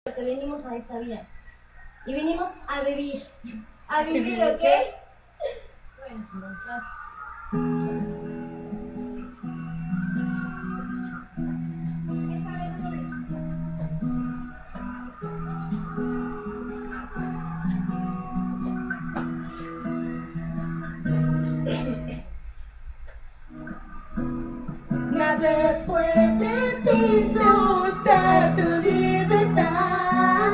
Lo que venimos a esta vida. Y venimos a vivir. A vivir, ¿ok? Bueno, nada puede pisotear tu libertad.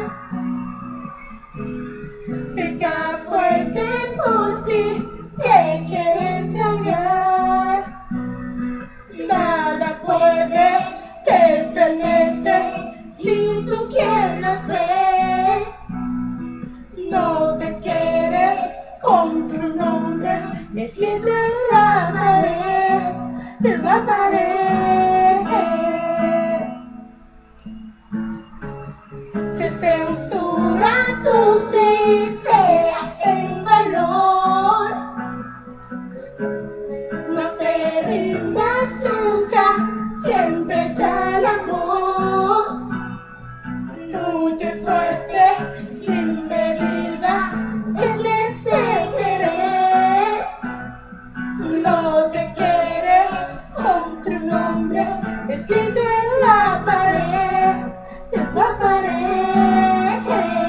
Fica fuerte por si te quieren callar. Nada puede detenerte si tú quieres ver. No te quieres con tu nombre escrito en la pared, en la pared. Se censura tus ideas en valor. No te rindas nunca, siempre sale la voz. Lucha fuerte, sin medida, es de querer. No te quieres con tu nombre escrito en la pared, en la pared.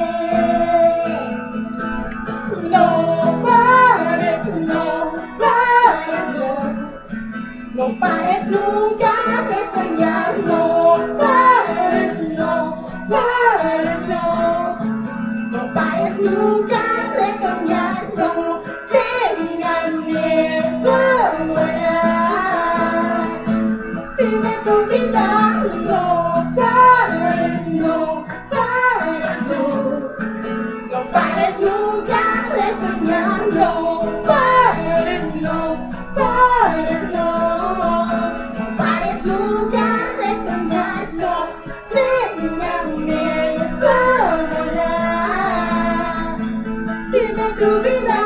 No pares, no pares, no. No pares nunca de soñar, no pares, no pares, no. No pares nunca de soñar, no tengas miedo a volar. Vive tu vida, no pares, no pares, no. No pares nunca de soñar, no pares, no pares, no. No pares nunca de soñar, no tengas miedo a volar. Vive tu vida.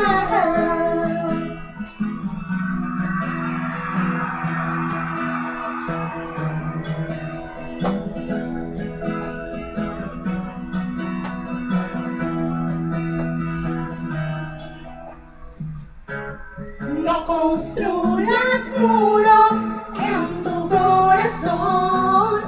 No construyas muros en tu corazón.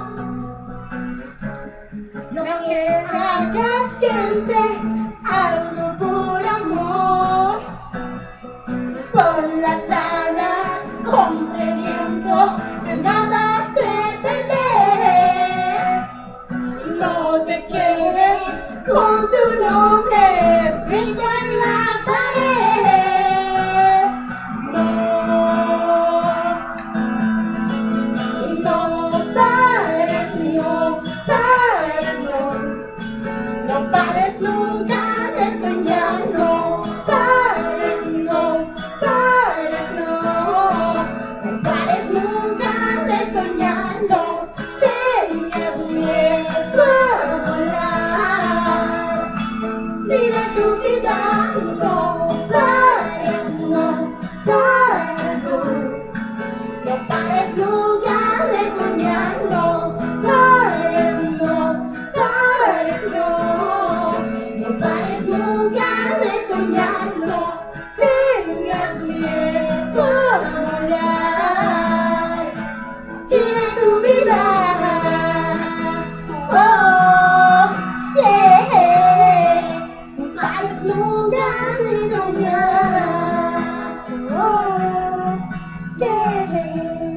No que hagas siempre algo por amor. Pon las alas, comprendiendo que nada te perder. No te quieres con tu nombre escrito en la pared. No pares nunca de soñar, no pares, no pares, no. No pares nunca de soñar, no tengas miedo a volar. Vive tu vida, no pares, no pares, no. No pares nunca de soñar, no pares, no pares, no. No pares nunca de soñar, no tengas miedo a volar. Vive tu vida. Oh, yeah. No pares nunca de soñar. Oh, yeah.